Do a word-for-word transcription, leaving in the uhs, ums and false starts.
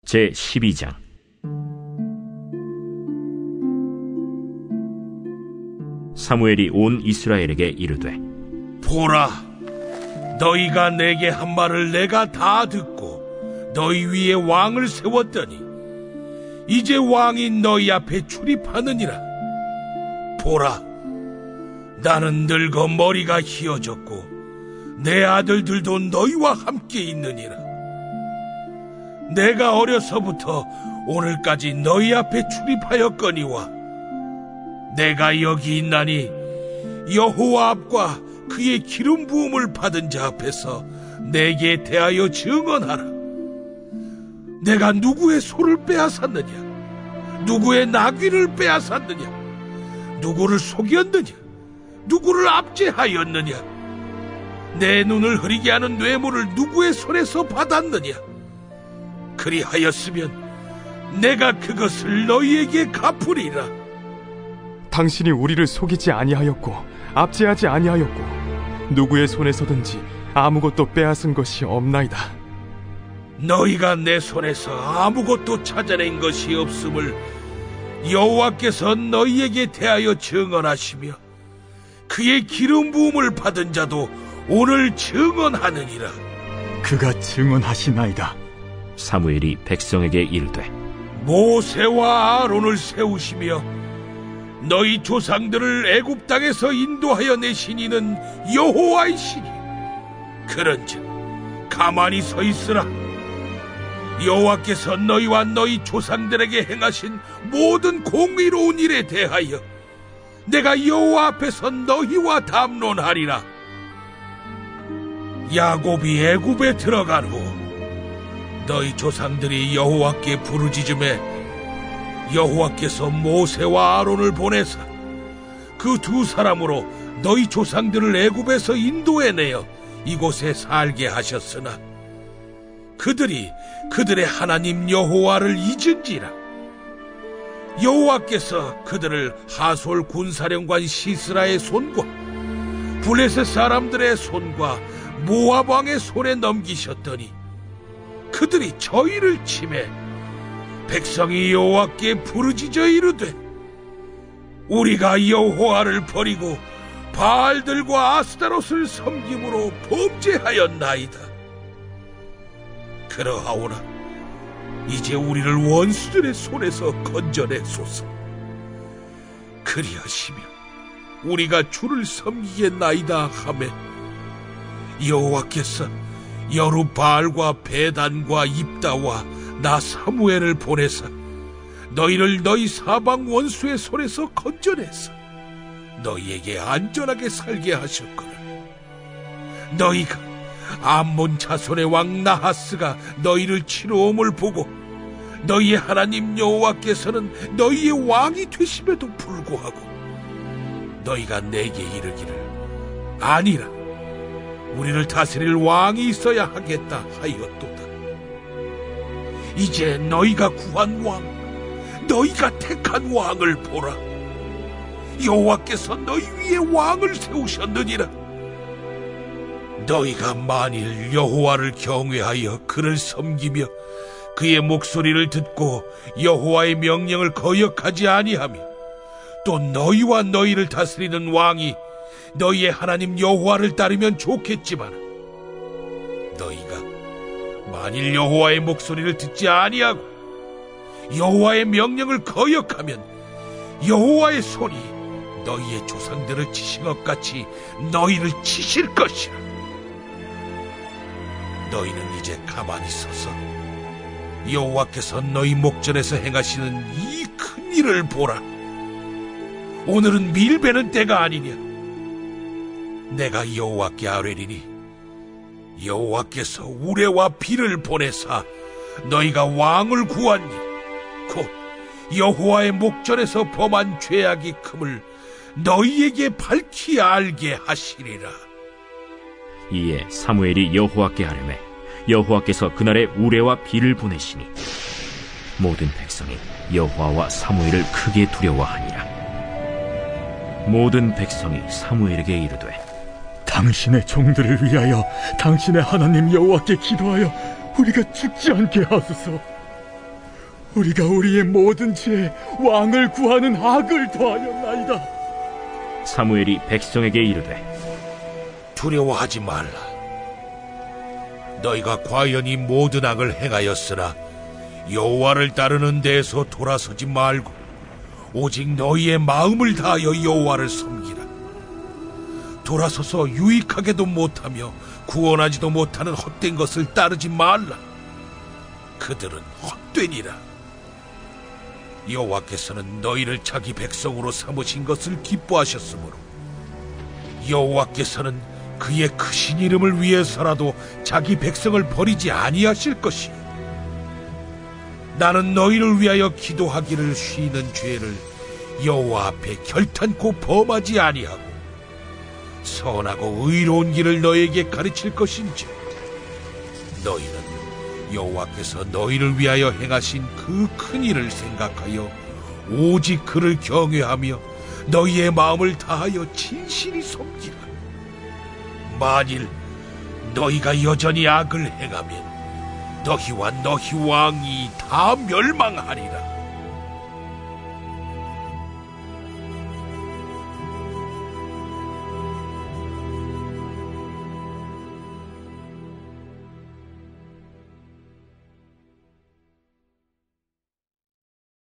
제십이 장. 사무엘이 온 이스라엘에게 이르되, 보라, 너희가 내게 한 말을 내가 다 듣고 너희 위에 왕을 세웠더니 이제 왕이 너희 앞에 출입하느니라. 보라, 나는 늙어 머리가 희어졌고 내 아들들도 너희와 함께 있느니라. 내가 어려서부터 오늘까지 너희 앞에 출입하였거니와 내가 여기 있나니 여호와 앞과 그의 기름 부음을 받은 자 앞에서 내게 대하여 증언하라. 내가 누구의 소를 빼앗았느냐? 누구의 나귀를 빼앗았느냐? 누구를 속였느냐? 누구를 압제하였느냐? 내 눈을 흐리게 하는 뇌물을 누구의 손에서 받았느냐? 그리하였으면 내가 그것을 너희에게 갚으리라. 당신이 우리를 속이지 아니하였고 압제하지 아니하였고 누구의 손에서든지 아무것도 빼앗은 것이 없나이다. 너희가 내 손에서 아무것도 찾아낸 것이 없음을 여호와께서 너희에게 대하여 증언하시며 그의 기름 부음을 받은 자도 오늘 증언하느니라. 그가 증언하시나이다. 사무엘이 백성에게 이르되, 모세와 아론을 세우시며 너희 조상들을 애굽 땅에서 인도하여 내신 이는 여호와이시니 그런즉 가만히 서 있으라. 여호와께서 너희와 너희 조상들에게 행하신 모든 공의로운 일에 대하여 내가 여호와 앞에서 너희와 담론하리라. 야곱이 애굽에 들어간 후 너희 조상들이 여호와께 부르짖음에 여호와께서 모세와 아론을 보내사 그 두 사람으로 너희 조상들을 애굽에서 인도해내어 이곳에 살게 하셨으나 그들이 그들의 하나님 여호와를 잊은지라. 여호와께서 그들을 하솔 군사령관 시스라의 손과 블레셋 사람들의 손과 모압 왕의 손에 넘기셨더니 그들이 저희를 치매 백성이 여호와께 부르짖어 이르되, 우리가 여호와를 버리고 바알들과 아스타롯을 섬김으로 범죄하였나이다. 그러하오나 이제 우리를 원수들의 손에서 건져내소서. 그리하시면 우리가 주를 섬기겠나이다 하매 여호와께서 여룻바알과 베단과 입다와 나 사무엘을 보내사 너희를 너희 사방 원수의 손에서 건져내서 너희에게 안전하게 살게 하셨거늘. 너희가 암몬 자손의 왕 나하스가 너희를 치러 옴을 보고 너희의 하나님 여호와께서는 너희의 왕이 되심에도 불구하고 너희가 내게 이르기를 아니라 우리를 다스릴 왕이 있어야 하겠다 하였도다. 이제 너희가 구한 왕, 너희가 택한 왕을 보라. 여호와께서 너희 위에 왕을 세우셨느니라. 너희가 만일 여호와를 경외하여 그를 섬기며 그의 목소리를 듣고 여호와의 명령을 거역하지 아니하며 또 너희와 너희를 다스리는 왕이 너희의 하나님 여호와를 따르면 좋겠지만 너희가 만일 여호와의 목소리를 듣지 아니하고 여호와의 명령을 거역하면 여호와의 손이 너희의 조상들을 치신 것 같이 너희를 치실 것이라. 너희는 이제 가만히 서서 여호와께서 너희 목전에서 행하시는 이 큰 일을 보라. 오늘은 밀베는 때가 아니냐. 내가 여호와께 아뢰리니 여호와께서 우레와 비를 보내사 너희가 왕을 구하니 곧 여호와의 목전에서 범한 죄악이 큼을 너희에게 밝히 알게 하시리라. 이에 사무엘이 여호와께 아뢰매 여호와께서 그날에 우레와 비를 보내시니 모든 백성이 여호와와 사무엘을 크게 두려워하니라. 모든 백성이 사무엘에게 이르되, 당신의 종들을 위하여 당신의 하나님 여호와께 기도하여 우리가 죽지 않게 하소서. 우리가 우리의 모든 죄 왕을 구하는 악을 더하였나이다. 사무엘이 백성에게 이르되 두려워하지 말라. 너희가 과연 이 모든 악을 행하였으나 여호와를 따르는 데에서 돌아서지 말고 오직 너희의 마음을 다하여 여호와를 섬기라. 돌아서서 유익하게도 못하며 구원하지도 못하는 헛된 것을 따르지 말라. 그들은 헛되니라. 여호와께서는 너희를 자기 백성으로 삼으신 것을 기뻐하셨으므로 여호와께서는 그의 크신 이름을 위해서라도 자기 백성을 버리지 아니하실 것이요 나는 너희를 위하여 기도하기를 쉬는 죄를 여호와 앞에 결탄코 범하지 아니하고 선하고 의로운 길을 너희에게 가르칠 것인지 너희는 여호와께서 너희를 위하여 행하신 그 큰 일을 생각하여 오직 그를 경외하며 너희의 마음을 다하여 진실히 섬기라. 만일 너희가 여전히 악을 행하면 너희와 너희 왕이 다 멸망하리라.